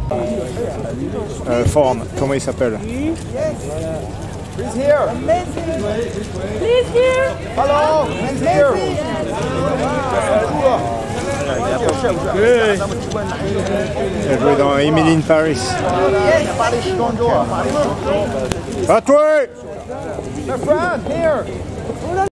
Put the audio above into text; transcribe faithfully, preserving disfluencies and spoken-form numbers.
Euh, Forman, comment il s'appelle? He's here. Please here. Hello. He's here. Il a joué dans Elie in Paris. À toi! My friend, here.